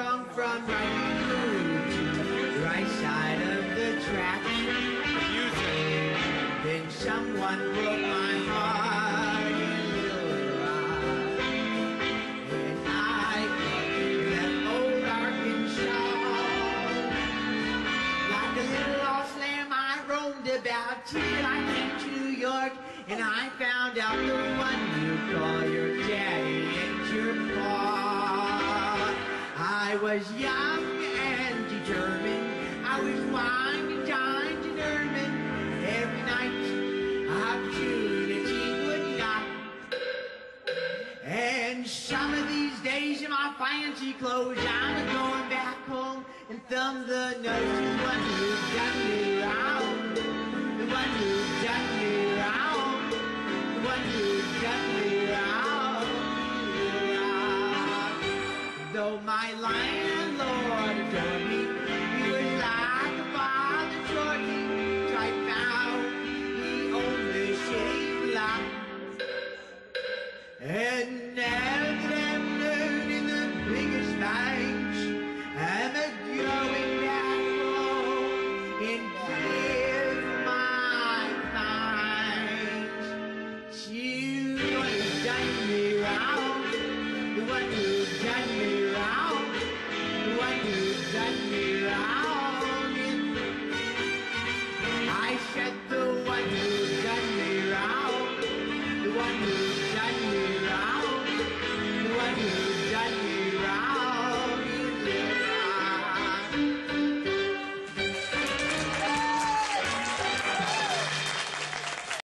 swung from right to the right side of the track. Then someone broke my heart in Little Rock, and I left old Arkansas. Like a little lost lamb I roamed about till I came to New York, and I found out the one you call your daddy and your pa. I was young and determined, I was wine and dined and ermine. Every night opportunity would knock, and some of these days in my fancy clothes I'm going back home and thumb the nose to the one who done me wrong, the one who done me wrong, the one who done me wrong. Though my landlord adored me, he was like a father toward me, so I found he owned the city block, and now